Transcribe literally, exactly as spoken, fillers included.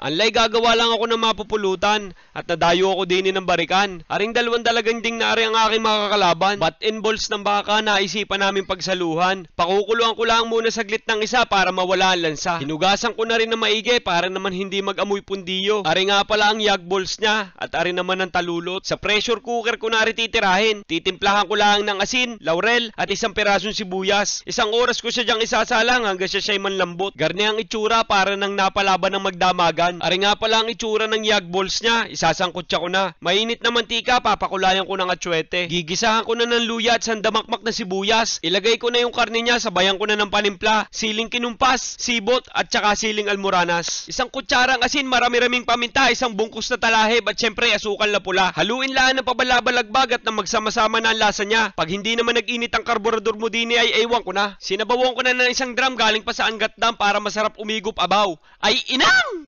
Anlay gagawa lang ako ng mapupulutan at nadayo ako din ng barikan. Aring dalawang dalagang ding na ari ang aking makakalaban. Bat and balls ng baka naisipan namin pagsaluhan. Pakukuluan ko lang muna saglit ng isa para mawala ang lansa. Hinugasan ko na rin na maigi para naman hindi mag-amoy pundiyo. Ari nga pala ang yag balls niya at ari naman ang talulot. Sa pressure cooker ko na rin titirahin. Titimplahan ko lang ng asin, laurel at isang pirasong sibuyas. Isang oras ko siya diyang isasalang hanggang siya siya'y manlambot. Garni ang itsura para nang napalaban ng magdamagan. Ari nga pala ang itsura ng yag balls niya, isasangkotsa ko na. Mainit na mantika, papakulayan ko ng atsuete. Gigisahan ko na ng luya at sandamakmak na sibuyas. Ilagay ko na yung karne niya, sabayan ko na ng panimpla, siling kinumpas, sibot at saka siling almoranas. Isang kutsarang asin, marami-raming paminta, isang bungkus na talahib at syempre asukal na pula. Haluin lang ng pabalabalagbag at na magsama-sama na ang lasa niya. Pag hindi naman nag-init ang karburador mo din ay ewan ko na. Sinabawan ko na ng isang drum galing pa sa Angat Dam para masarap umigop abaw. Ay inang!